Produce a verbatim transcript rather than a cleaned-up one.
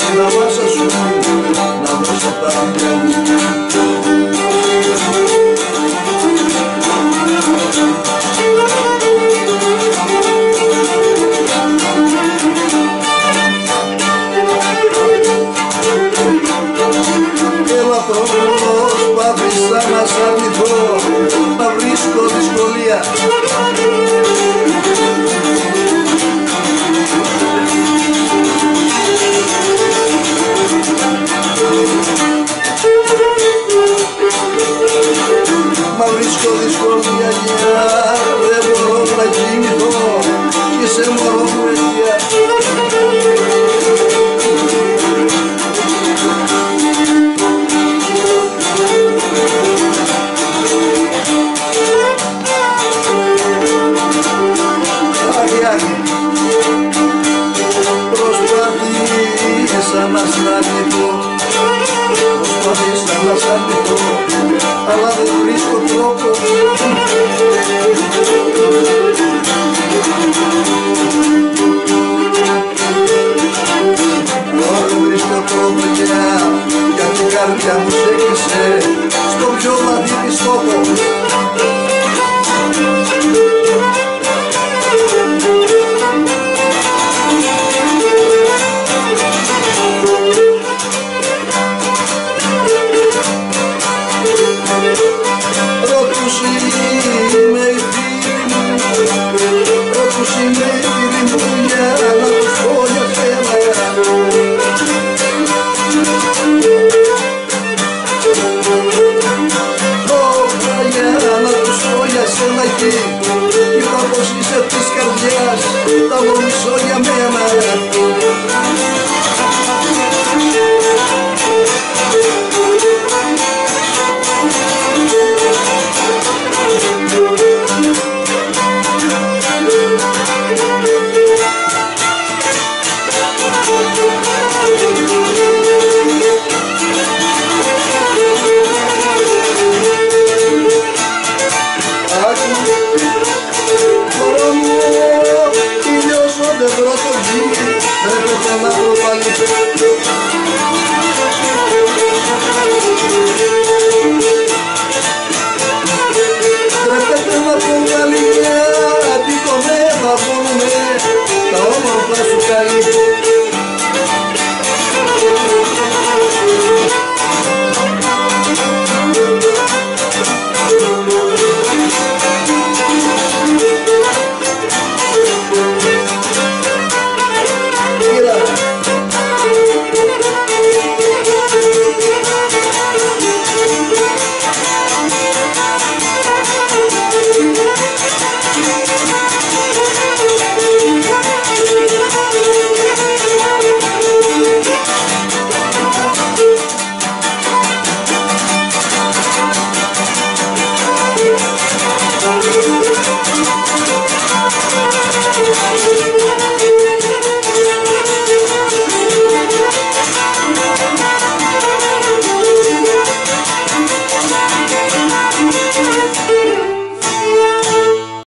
στην αμάσα σου να δώσω τα άντρα μου. Έλα προσπάθησα να σ' αρνηθώ, να βρίσκω δυσκολία. Μα βρίσκω δυσκολία για δεν μπορώ να κοιμηθώ και σε μωρό μου αιτία. Προσπάθησα να σ' αρνηθώ, προσπάθησα να σ' αρνηθώ, αλλά δεν βρίσκω τρόπο. Δεν βρίσκω τρόπο για την καρδιά μου σ' έκλεισε στο πιο βαθύ της τόπο. Είπα πως είσαι της καρδιάς, τα νομίσω για μένα. Πρέπει να βρω πάλι